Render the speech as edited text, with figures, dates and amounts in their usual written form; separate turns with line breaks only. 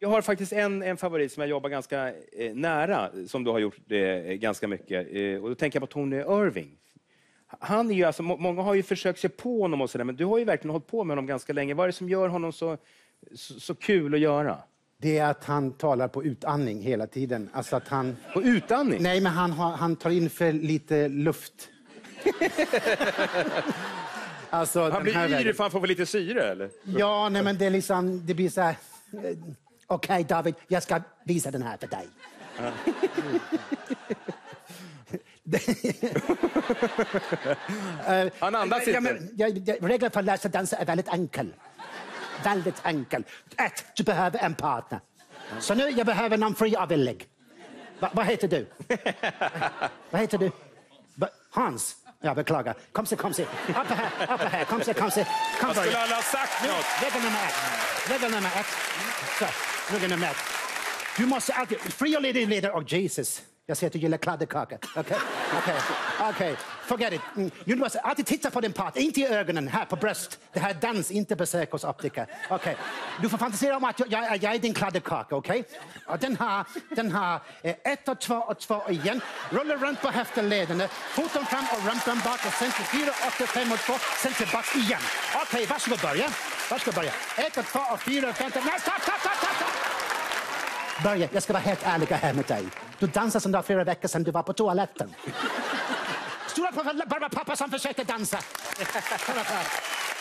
Jag har faktiskt en favorit som jag jobbar ganska nära, som du har gjort ganska mycket. Och då tänker jag på Tony Irving. Han är ju, alltså, många har ju försökt se på honom och sådär, men du har ju verkligen hållit på med honom ganska länge. Vad är det som gör honom så kul att göra?
Det är att han talar på utandning hela tiden. Alltså att han...
På utandning?
Nej, men han tar in för lite luft. Alltså,
han blir yrig för han får för lite syre, eller?
Ja, nej, men det är liksom, det blir så här... Okej, David, jag ska visa den här för dig.
Han andas inte.
Reglerna för att lära sig dansa är väldigt enkel. Väldigt enkel. 1. Du behöver en partner. Så nu jag behöver någon frivillig. Vad heter du? Vad heter du? Hans. Jag beklagar. Kom se. Upp här. Kom se.
Vad skulle alla ha sagt något?
Regel nummer 1. Så, regel nummer 1. Du måste alltid... Fri och leder och Jesus. Jag ser att du gillar kladdkaka. Okej. Forget it. Du måste alltid titta på din part. Inte i ögonen, här på bröst. Det här är dans, inte besök hos optiker. Okej. Du får fantisera om att jag är din kladdkaka, okej? Och den har 1 och 2 och 2 igen. Rullar runt på höftlederna. Foten fram och rumpan bak. Och sen till 4, 8, 5 och 2. Sen tillbaka igen. Okej, varsågod börja. 1 och 2 och 4 och 5. Nej, stopp! Börja, jag ska vara helt ärlig här med dig. Du dansade som du var flera veckor sedan du var på toaletten. Stora pappa som försökte dansa.